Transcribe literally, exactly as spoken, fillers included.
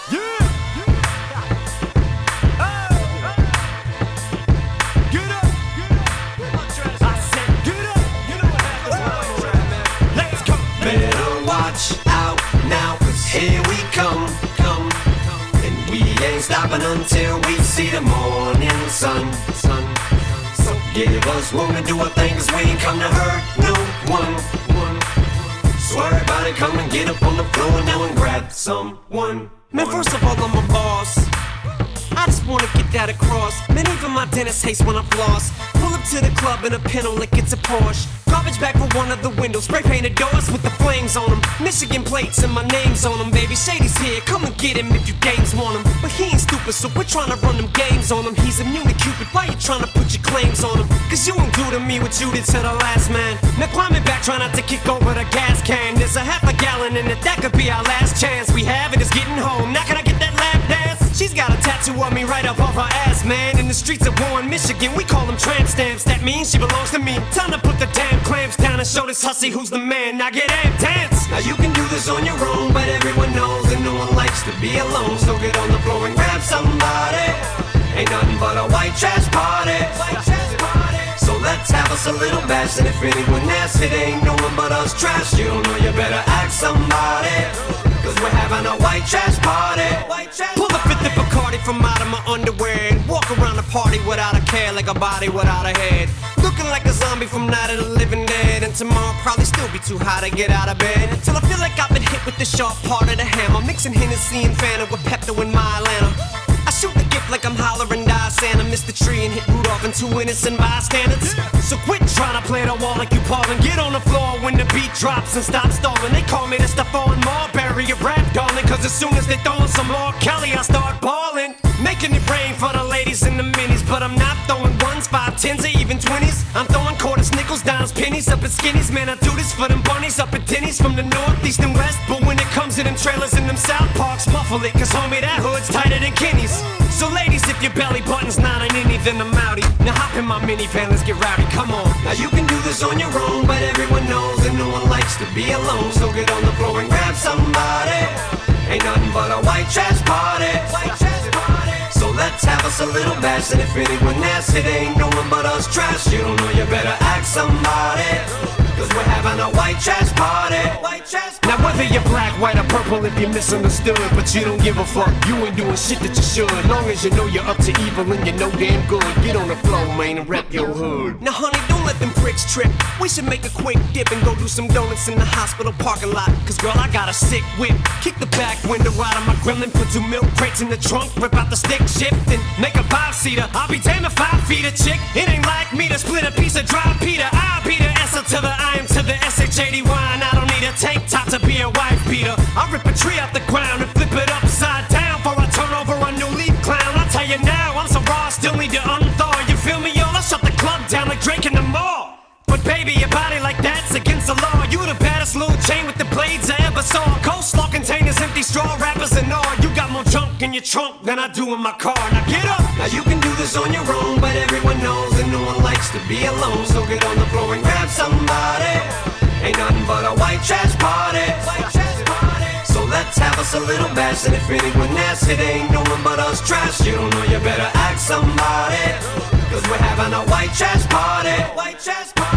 Better watch out now, cause here we come, come, and we ain't stopping until we see the morning sun, sun. So give us room to do our thing, cause we ain't come to hurt no one, one. So everybody come and get up on the floor now and grab someone. Man, first of all, I'm a boss. I just wanna get that across. Man, even my dentist hates when I floss. Pull up to the club in a pinto like it's a Porsche. Garbage bag for one of the windows, spray painted doors with the flames on them. Michigan plates and my name's on them, baby. Shady's here, come and get him if you games want him. But he ain't stupid, so we're trying to run them games on him. He's immune to Cupid, why you trying to put your claims on him? Cause you ain't do to me what you did to the last man. Now climbing back, try not to kick over the gas can. There's a half a gallon in it, that could be our last chance. We have it, is getting home, now can I get that lap dance? She's got a tattoo of me right up off her ass, man. In the streets of Warren, Michigan, we call them tramp stamps. That means she belongs to me. Time to put the damn clamps down and show this hussy who's the man. Now get amped, dance! Now you can do this on your own, but everyone knows that no one likes to be alone. So get on the floor and grab somebody. Ain't nothing but a white trash party. So let's have us a little bash, and if anyone asks, it ain't no one but us trash. You don't know, you better ask somebody, cause we're having a white trash party. Pull the fifth of Bacardi from out of my underwear and walk around the party without a care, like a body without a head. Looking like a zombie from Night of the Living Dead. And tomorrow probably still be too high to get out of bed, until I feel like I've been hit with the sharp part of the hammer. Mixing Hennessy and Fanta with Pepto in my Atlanta. I shoot the gift like I'm hollering die Santa. Miss the tree and hit Rudolph and two innocent bystanders. So quit trying to play the wall like you Paul, and get on the floor when the beat drops and stop stalling. They call me the Stephon Marbury of rap, darling, cause as soon as they throwin' some more Kelly, I start ballin'. Making it rain for the ladies in the minis, but I'm not throwing ones, five, tens, or even twenties. I'm throwing quarters, nickels, dimes, pennies up at skinnies. Man, I do this for them bunnies up at Denny's from the north, east, and west. But when it comes to them trailers in them South Parks, muffle it, cause homie, that hood's tighter than Kenny's. So ladies, if your belly button's not an innie, then I'm outie. Now hop in my minivan, let's get rowdy, come on. Now you can do this on your own, but everyone knows that no one likes to be alone. So get on the floor and grab somebody. Ain't nothing but a white trash party. So let's have us a little bash, and if anyone asks, it ain't no one but us trash. You don't know, you better ask somebody, cause we're having a white trash party. Now whether you're black, white, or purple, if you're misunderstood, but you don't give a fuck, you ain't doing shit that you should. Long as you know you're up to evil and you know damn good, get on the floor, man, and rep your hood. Now honey, don't let them pricks trip. We should make a quick dip and go do some donuts in the hospital parking lot. Cause girl, I got a sick whip. Kick the back window out of my gremlin, put two milk crates in the trunk, rip out the stick shift and make a five-seater. I'll be damned if I feed a chick. It ain't like me to split a piece of dry Peter. I'll be the S L to the I am to the S H A D Y, and I don't need a tank top to be a wife beater. I rip a tree out the ground and flip it upside down before I turn over a new leaf clown. I tell you now, I'm so raw, I still need to unthaw. You feel me, yo? I'll shut the club down like Drake in the mall. But baby, your body like that's against the law. You the baddest little chain with the blades I ever saw. Coleslaw containers, empty straw wrappers and all. You got more junk in your trunk than I do in my car. Now get up! Now you can do this on your own, but everyone knows that no one likes to be alone. So get on the floor and grab somebody. Ain't nothing but a white trash party. So let's have us a little bash, and if anyone asks, it ain't no one but us trash. You don't know, you better ask somebody, cause we're having a white trash party.